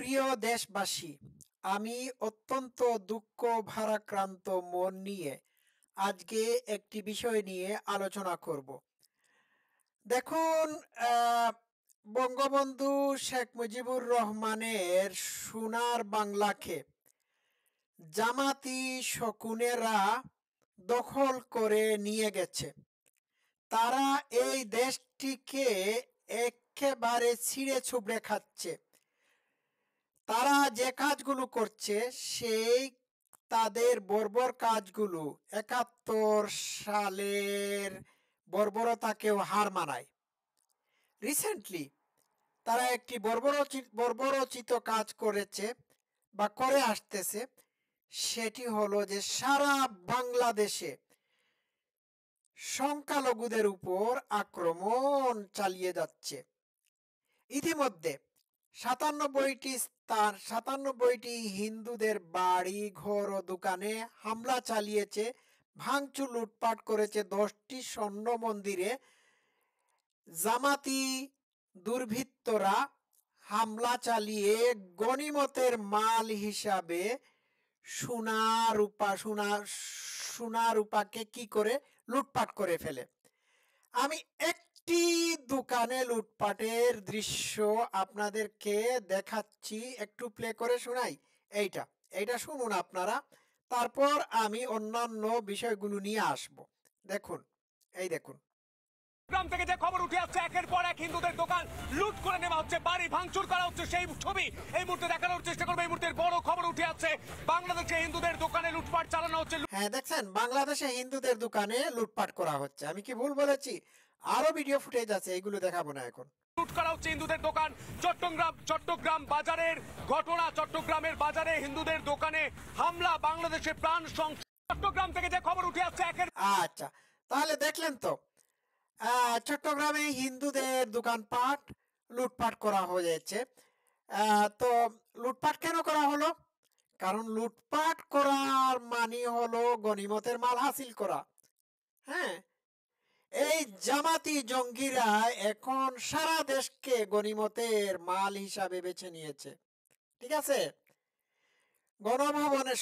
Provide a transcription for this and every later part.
প্রিয় দেশবাসী, আমি অত্যন্ত দুঃখ ভারাক্রান্ত মন নিয়ে আজকে একটি বিষয় নিয়ে আলোচনা করব। দেখুন, আহ, বঙ্গবন্ধু শেখ মুজিবুর রহমানের সোনার বাংলাকে জামাতি শকুনেরা দখল করে নিয়ে গেছে। তারা এই দেশটিকে একেবারে ছিঁড়ে ছুবড়ে খাচ্ছে। তারা যে কাজগুলো করছে সেই তাদের বর্বর কাজগুলো ৭১ সালের বর্বরতাকেও হার মানায়। রিসেন্টলি তারা একটি বর্বরোচিত কাজ করেছে বা করে আসতেছে। সেটি হলো যে সারা বাংলাদেশে সংখ্যালঘুদের উপর আক্রমণ চালিয়ে যাচ্ছে। ইতিমধ্যে ৯৭টি হিন্দুদের বাড়ি ঘর ও দোকানে হামলা চালিয়েছে, ভাঙচুর লুটপাট করেছে। ১০টি স্বর্ণ মন্দিরে জামাতি দুর্বৃত্তরা হামলা চালিয়ে গনিমতের মাল হিসাবে সোনা রূপাকে কি করে লুটপাট করে ফেলে। আমি একটি দোকানে লুটপাটের দৃশ্য আপনাদেরকে দেখাচ্ছি, একটু প্লে করে শোনাই। এইটা শুনুন আপনারা, তারপর আমি অন্যান্য বিষয়গুলো নিয়ে আসব। দেখুন, দেখুন। গ্রাম থেকে যে খবর উঠে আসছে, একের পর এক হিন্দুদের দোকান লুট করে নেওয়া হচ্ছে, বাড়ি ভাঙচুর করা হচ্ছে, সেই ছবি এই মুহূর্তে দেখানোর চেষ্টা করবে। এই মুহূর্তের বড় খবর উঠে আসছে, বাংলাদেশে হিন্দুদের দোকানে লুটপাট চালানো হচ্ছে। হ্যাঁ, দেখছেন, বাংলাদেশে হিন্দুদের দোকানে লুটপাট করা হচ্ছে। আমি কি ভুল বলেছি? আরো ভিডিও ফুটেজ আছে, এইগুলো দেখাবো না এখন। লুট করা হচ্ছে হিন্দুদের দোকান। চট্টগ্রাম বাজারের ঘটনা। চট্টগ্রামের বাজারে হিন্দুদের দোকানে হামলা, বাংলাদেশে প্রাণ সংশয়। চট্টগ্রাম থেকে যে খবর উঠে আসছে, আচ্ছা, তাহলে দেখলেন তো, চট্টগ্রামে হিন্দুদের দোকানপাট লুটপাট করা হয়েছে। তো লুটপাট কেন করা হলো? কারণ লুটপাট করার মানে হলো গনিমতের মাল হাসিল করা। হ্যাঁ, এই জামাতি জঙ্গিরা এখন সারা দেশকে গনিমতের মাল হিসাবে বেছে নিয়েছে। ঠিক আছে, গণভবনে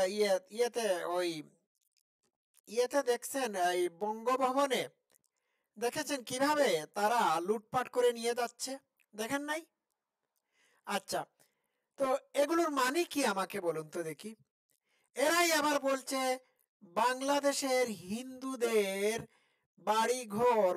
ইয়েতে দেখছেন, এই বঙ্গভবনে দেখেছেন কিভাবে তারা লুটপাট করে নিয়ে যাচ্ছে? দেখেন নাই? আচ্ছা, তো এগুলোর মানে কি আমাকে বলুন তো দেখি। এরাই আবার বলছে বাংলাদেশের হিন্দুদের বাড়িঘর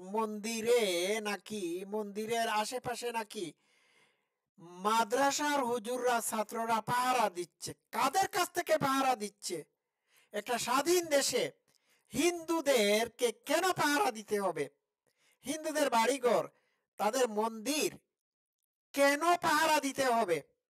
মন্দিরের আশেপাশে নাকি মাদ্রাসার হুজুররা ছাত্ররা পাহারা দিচ্ছে। কাদের কাছ থেকে পাহারা দিচ্ছে? একটা স্বাধীন দেশে হিন্দুদেরকে কেন পাহারা দিতে হবে? হিন্দুদের বাড়িঘর, তাদের মন্দির কেন পাহারা দিতে হবে?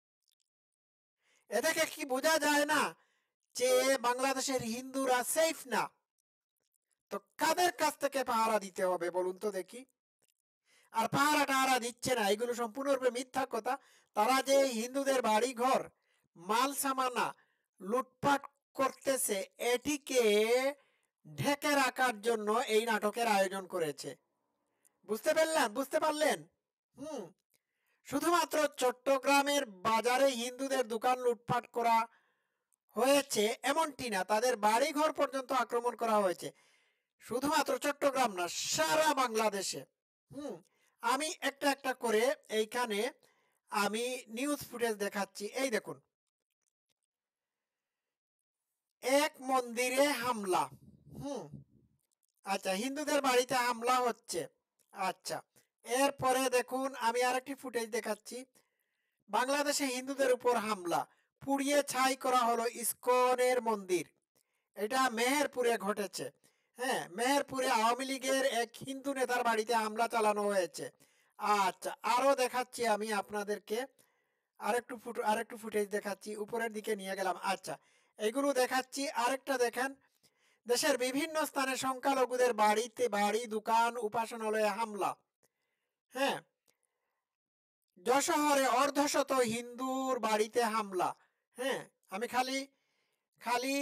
এটাকে কি বোঝা যায় না যে বাংলাদেশের হিন্দুরা সেফ না? তো কাদের কাছ থেকে পাহারা দিতে হবে বলুন তো দেখি। আর পাহারা টাহারা দিচ্ছে না, এগুলো সম্পূর্ণরূপে মিথ্যা কথা। তারা যে হিন্দুদের বাড়ি ঘর মাল সামানা লুটপাট করতেছে, এটিকে ঢেকে রাখার জন্য এই নাটকের আয়োজন করেছে। বুঝতে পারলেন? শুধুমাত্র চট্টগ্রামের বাজারে হিন্দুদের দোকান লুটপাট করা হয়েছে এমনটি না, তাদের বাড়িঘর পর্যন্ত আক্রমণ করা হয়েছে। শুধুমাত্র চট্টগ্রাম না, সারা বাংলাদেশে। আমি একটা একটা করে এইখানে আমি নিউজ ফুটেজ দেখাচ্ছি। এই দেখুন, এক মন্দিরে হামলা। আচ্ছা, হিন্দুদের বাড়িতে হামলা হচ্ছে। আচ্ছা, এরপরে দেখুন, আমি আরেকটি ফুটেজ দেখাচ্ছি। বাংলাদেশে হিন্দুদের উপর হামলা, পুড়িয়ে ছাই করা হলো ইসকনের মন্দির। এটা মেহেরপুরে ঘটেছে। হ্যাঁ, মেহেরপুরে আওয়ামী লীগের এক হিন্দু নেতার বাড়িতে হামলা চালানো হয়েছে। আচ্ছা, আরো দেখাচ্ছি আমি আপনাদেরকে, আরেকটু ফুটেজ দেখাচ্ছি, উপরের দিকে নিয়ে গেলাম। আচ্ছা, এগুলো দেখাচ্ছি। আরেকটা দেখেন, দেশের বিভিন্ন স্থানে সংখ্যালঘুদের বাড়ি দোকান উপাসনালয়ে হামলা। হ্যাঁ, যশোরে অর্ধশত হিন্দুর বাড়িতে হামলা। হ্যাঁ, আমি খালি খালি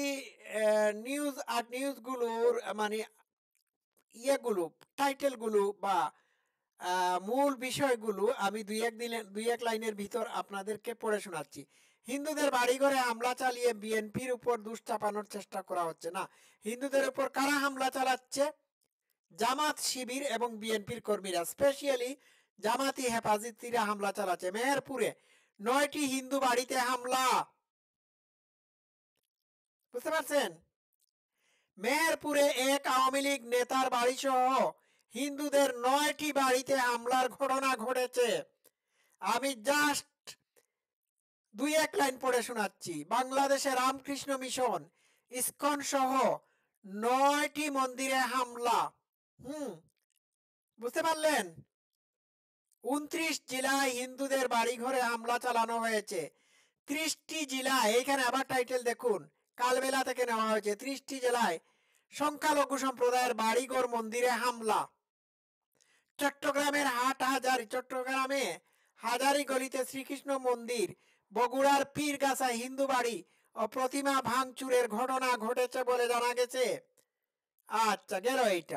নিউজগুলোর মানে টাইটেলগুলো বা মূল বিষয়গুলো আমি দুই এক লাইনের ভিতর আপনাদেরকে পড়ে শোনাচ্ছি। হিন্দুদের বাড়িঘরে হামলা চালিয়ে বিএনপির উপর দোষ চাপানোর চেষ্টা করা হচ্ছে না। হিন্দুদের উপর কারা হামলা চালাচ্ছে? জামাত, শিবির এবং বিএনপির কর্মীরা, স্পেশালি জামাতি হেফাজতিরা হামলা চালাচ্ছে। মেহেরপুরে 9টি হিন্দু বাড়িতে হামলা। বুঝতে পারছেন? মেহেরপুরে এক আওয়ামী লীগ নেতার বাড়ি সহ হিন্দুদের 9টি বাড়িতে হামলার ঘটনা ঘটেছে। আমি জাস্ট দুই এক লাইন পড়ে শোনাচ্ছি। বাংলাদেশে রামকৃষ্ণ মিশন, ইসকন সহ 9টি মন্দিরে হামলা। বুঝতে পারলেন? 29 জেলায় হিন্দুদের বাড়িঘরে হামলা চালানো হয়েছে। 30টি জেলায়, এখানে আবার টাইটেল দেখুন, কালবেলা থেকে নেওয়া হয়েছে। 30টি জেলায় সংখ্যালঘু সম্প্রদায়ের বাড়িঘর মন্দিরে হামলা। চট্টগ্রামে হাজারি গলিতে শ্রীকৃষ্ণ মন্দির, বগুড়ার পীরগাছায় হিন্দু বাড়ি ও প্রতিমা ভাঙচুরের ঘটনা ঘটেছে বলে জানা গেছে। আচ্ছা, গেল এইটা।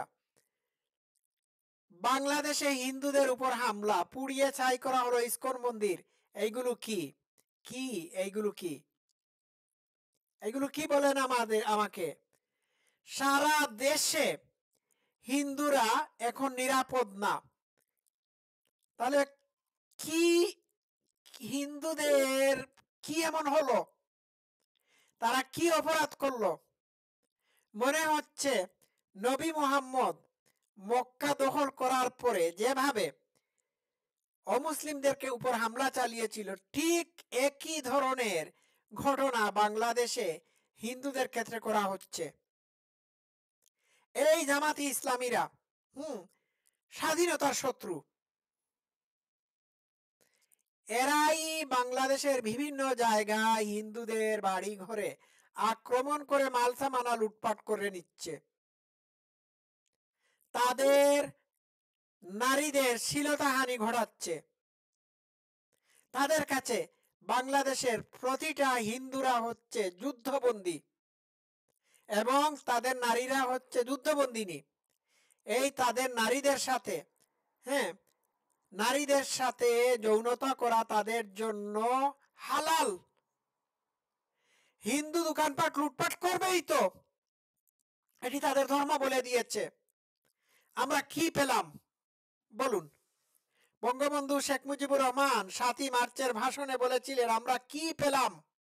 বাংলাদেশে হিন্দুদের উপর হামলা, পুড়িয়ে ছাই করা হলো ইসকন মন্দির। এইগুলো কি কি এইগুলো কি এইগুলো কি বলেন আমাকে? সারা দেশে হিন্দুরা এখন নিরাপদ না। তাহলে কি হিন্দুদের কি এমন হলো? তারা কি অপরাধ করলো? মনে হচ্ছে নবী মুহাম্মদ মক্কা দখল করার পরে যেভাবে অমুসলিমদেরকে উপর হামলা চালিয়েছিল, ঠিক একই ধরনের ঘটনা বাংলাদেশে হিন্দুদের ক্ষেত্রে করা হচ্ছে। এই জামাতি ইসলামীরা স্বাধীনতার শত্রু। এরাই বাংলাদেশের বিভিন্ন জায়গায় হিন্দুদের বাড়ি ঘরে আক্রমণ করে মালসামানা লুটপাট করে নিচ্ছে। তাদের নারীদের শ্লীলতাহানি ঘটাচ্ছে। তাদের কাছে বাংলাদেশের প্রতিটা হিন্দুরা হচ্ছে যুদ্ধবন্দী এবং তাদের নারীরা হচ্ছে যুদ্ধবন্দিনী। এই তাদের নারীদের সাথে যৌনতা করা তাদের জন্য হালাল। হিন্দু দোকানপাট লুটপাট করবেই তো, এটি তাদের ধর্ম বলে দিয়েছে। আমরা কি পেলাম বলুন? বঙ্গবন্ধু শেখ মুজিবুর রহমান 7ই মার্চের ভাষণে বলেছিলেন, আমরা কি পেলাম?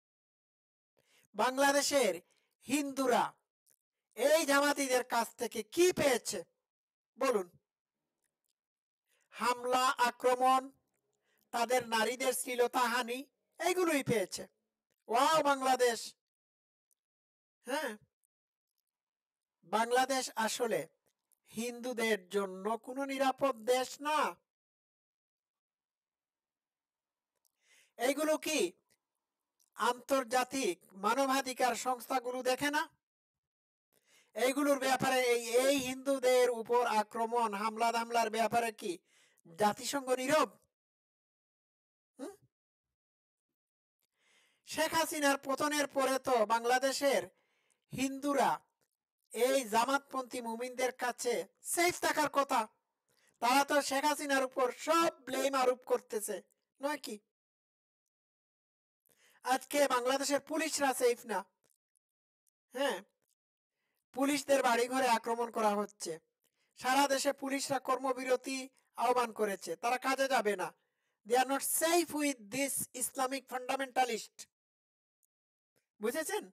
বাংলাদেশের হিন্দুরা এই জামাতিদের কাছ থেকে কি পেয়েছে বলুন? হামলা, আক্রমণ, তাদের নারীদের শ্লীলতাহানি, এইগুলোই পেয়েছে। ওয়াও বাংলাদেশ! বাংলাদেশ আসলে হিন্দুদের জন্য কোনো নিরাপদ দেশ না। এইগুলো কি আন্তর্জাতিক মানবাধিকার সংস্থাগুলো দেখে না? এইগুলোর ব্যাপারে এই হিন্দুদের উপর আক্রমণ, হামলার ব্যাপারে কি জাতিসংঘ নীরব? শেখ হাসিনার পতনের পরে তো বাংলাদেশের হিন্দুরা এই জামাতপন্থী মুমিনদের কাছে সেফ থাকার কথা। তারা তো শেখ হাসিনার উপর সব ব্লেম আরোপ করতেছে, নয় কি? আজকে বাংলাদেশের পুলিশরা সেফ না। পুলিশদের বাড়িঘরে আক্রমণ করা হচ্ছে। সারা দেশে পুলিশরা কর্মবিরতি আহ্বান করেছে, তারা কাজে যাবে না। They are not safe with this Islamic fundamentalist. বুঝেছেন?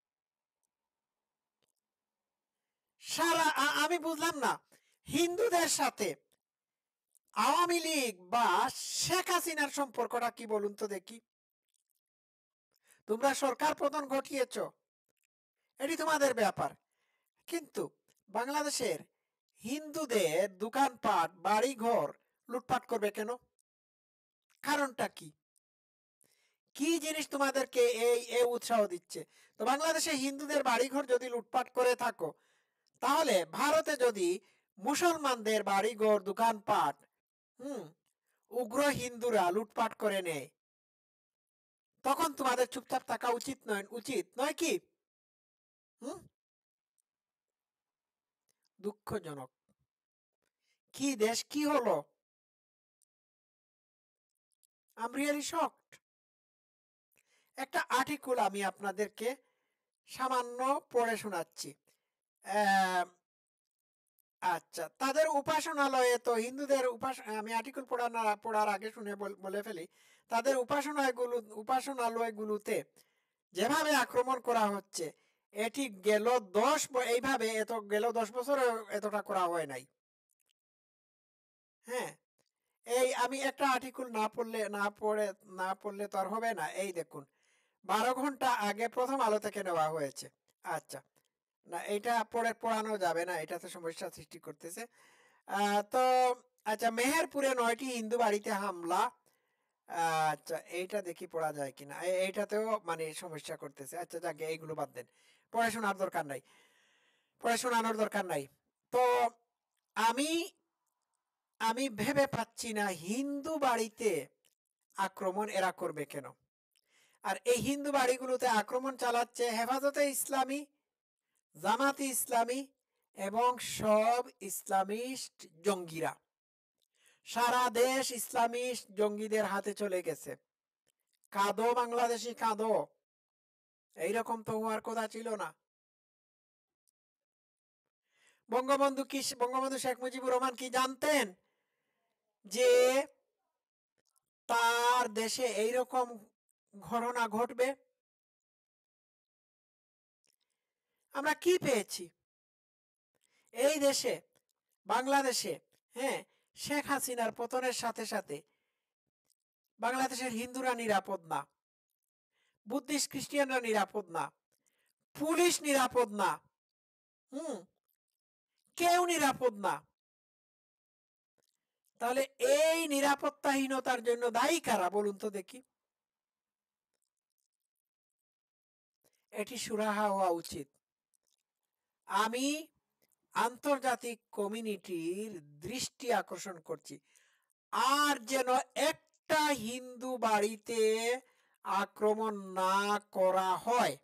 আমি বুঝলাম না, হিন্দুদের সাথে আওয়ামী লীগ বা শেখ হাসিনার সম্পর্কটা কি বলুন তো দেখি? তোমরা সরকার পতন ঘটিয়েছ, এটি তোমাদের ব্যাপার, কিন্তু বাংলাদেশের হিন্দুদের দোকানপাট, বাড়িঘর লুটপাট করবে কেন? কারণটা কি? কি জিনিস তোমাদেরকে এই উৎসাহ দিচ্ছে? তো বাংলাদেশে হিন্দুদের বাড়িঘর যদি লুটপাট করে থাকো, তাহলে ভারতে যদি মুসলমানদের বাড়িঘর, দোকানপাট উগ্র হিন্দুরা লুটপাট করে নেয়, তখন তোমাদের চুপচাপ থাকা উচিত নয় কি? দুঃখজনক। কি দেশ কি হলো? I am really shocked. একটা আর্টিকেল আমি আপনাদেরকে সামান্য পড়ে শোনাচ্ছি। আচ্ছা, তাদের উপাসনালয়ে তো হিন্দুদের আমি আর্টিকেল পড়ার আগে শুনে বলে ফেলি, তাদের উপাসনালয়গুলোতে যেভাবে আক্রমণ করা হচ্ছে, এটি এইভাবে গেল 10 বছরে এতটা করা হয় নাই। হ্যাঁ, এই আমি একটা আর্টিকেল না পড়লে তো আর হবে না। এই দেখুন, 12 ঘন্টা আগে প্রথম আলো থেকে নেওয়া হয়েছে। আচ্ছা, না এটা পড়ানো যাবে না, এটাতে সমস্যা সৃষ্টি করতেছে। তো আচ্ছা, মেহেরপুরে 9টি হিন্দু বাড়িতে হামলা। আচ্ছা, এইটা দেখি পড়া যায় কিনা। এইটাতেও মানে সমস্যা করতেছে। আচ্ছা, যাকে এইগুলো বাদ দেন, পড়াশোনার দরকার নাই, পড়াশোনানোর দরকার নাই। তো আমি আমি ভেবে পাচ্ছি না হিন্দু বাড়িতে আক্রমণ এরা করবে কেন। আর এই হিন্দু বাড়িগুলোতে আক্রমণ চালাচ্ছে হেফাজতে ইসলামী, জামাতে ইসলামী এবং সব ইসলামিস্ট জঙ্গিরা। সারা দেশ ইসলামিস্ট জঙ্গিদের হাতে চলে গেছে। কাঁদো বাংলাদেশি কাঁদো, এইরকম তো হওয়ার কথা ছিল না। বঙ্গবন্ধু শেখ মুজিবুর রহমান কি জানতেন যে তার দেশে এইরকম ঘটনা ঘটবে? আমরা কি পেয়েছি এই দেশে, বাংলাদেশে? হ্যাঁ, শেখ হাসিনার পতনের সাথে সাথে বাংলাদেশের হিন্দুরা নিরাপদ না, বুদ্ধিস্ট খ্রিস্টানরা নিরাপদ না, পুলিশ নিরাপদ না, কেউ নিরাপদ না। তাহলে এই নিরাপত্তাহীনতার জন্য দায়ী কারা বলুন তো দেখি? এটি সুরাহা হওয়া উচিত। আমি আন্তর্জাতিক কমিউনিটির দৃষ্টি আকর্ষণ করছি, আর যেন একটা হিন্দু বাড়িতে আক্রমণ না করা হয়।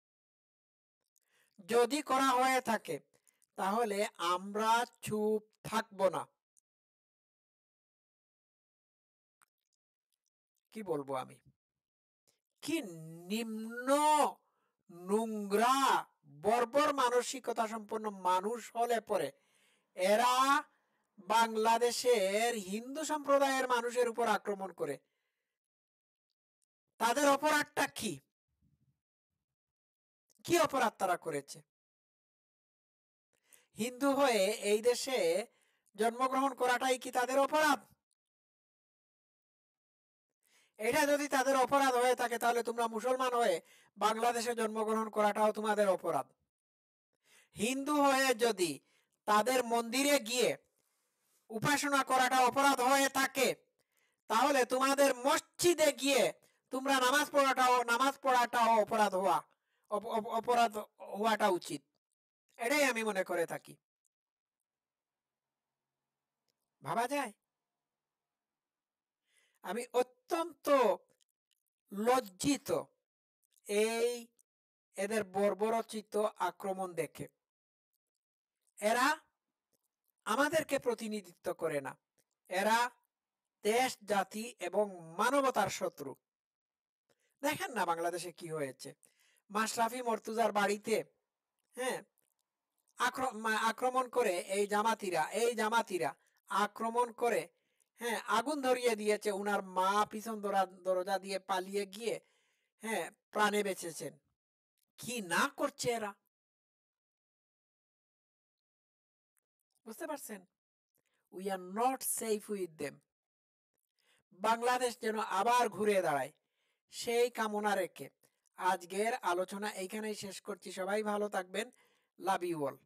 যদি করা হয়ে থাকে তাহলে আমরা চুপ থাকব না। কি বলবো আমি? কি নিম্ন নোংরা বর্বর মানসিকতা সম্পন্ন মানুষ হলে পরে এরা বাংলাদেশের হিন্দু সম্প্রদায়ের মানুষের উপর আক্রমণ করে। তাদের অপরাধটা কি? কি অপরাধ তারা করেছে? হিন্দু হয়ে এই দেশে জন্মগ্রহণ করাটাই কি তাদের অপরাধ? এটা যদি তাদের অপরাধ হয়ে থাকে তাহলে তোমরা মুসলমান হয়ে বাংলাদেশে জন্মগ্রহণ করাটাও তোমাদের অপরাধ। হিন্দু হয়ে যদি তাদের মন্দিরে গিয়ে উপাসনা করাটা অপরাধ হয়ে থাকে তাহলে তোমাদের মসজিদে গিয়ে তোমরা নামাজ পড়াটাও অপরাধ হওয়াটা উচিত। এটাই আমি মনে করে থাকি। ভাবা যায়? আমি অত্যন্ত লজ্জিত এই এদের বর্বরচিত আক্রমণ দেখে। এরা আমাদেরকে প্রতিনিধিত্ব করে না, এরা দেশ জাতি এবং মানবতার শত্রু। দেখেন না বাংলাদেশে কি হয়েছে, মাশরাফি মর্তুজার বাড়িতে হ্যাঁ আক্রমণ করে এই জামাতিরা আক্রমণ করে হ্যাঁ আগুন ধরিয়ে দিয়েছে। উনার মা পিছন দরজা দিয়ে পালিয়ে গিয়ে হ্যাঁ প্রাণে বেঁচেছেন। কি না করছে এরা, বুঝতে পারছেন? We are not safe with them. Bangladesh যেন আবার ঘুরে দাঁড়ায় সেই কামনা রেখে আজকের আলোচনা এইখানেই শেষ করছি। সবাই ভালো থাকবেন। Love you all.